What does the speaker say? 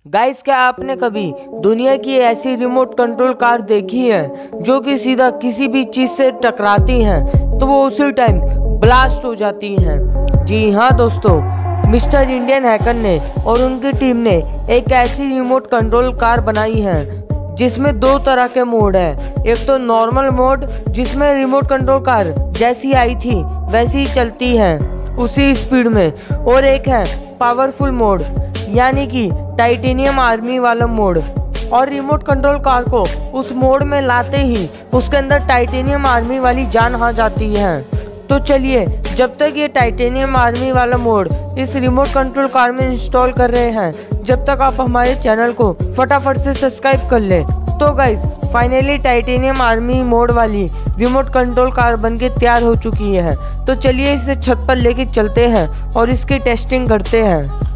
Guys, क्या आपने कभी दुनिया की ऐसी रिमोट कंट्रोल कार देखी है जो कि सीधा किसी भी चीज से टकराती हैं तो वो उसी टाइम ब्लास्ट हो जाती हैं? जी हाँ दोस्तों, मिस्टर इंडियन हैकर ने और उनकी टीम ने एक ऐसी रिमोट कंट्रोल कार बनाई है जिसमें दो तरह के मोड है। एक तो नॉर्मल मोड जिसमें रिमोट कंट्रोल कार जैसी आई थी वैसी ही चलती है उसी स्पीड में, और एक है पावरफुल मोड यानी कि टाइटेनियम आर्मी वाला मोड। और रिमोट कंट्रोल कार को उस मोड में लाते ही उसके अंदर टाइटेनियम आर्मी वाली जान आ जाती है। तो चलिए, जब तक ये टाइटेनियम आर्मी वाला मोड इस रिमोट कंट्रोल कार में इंस्टॉल कर रहे हैं, जब तक आप हमारे चैनल को फटाफट से सब्सक्राइब कर लें। तो guys, finally titanium army mode वाली रिमोट कंट्रोल कार बनके तैयार हो चुकी है। तो चलिए इसे छत पर लेके चलते हैं और इसकी टेस्टिंग करते हैं।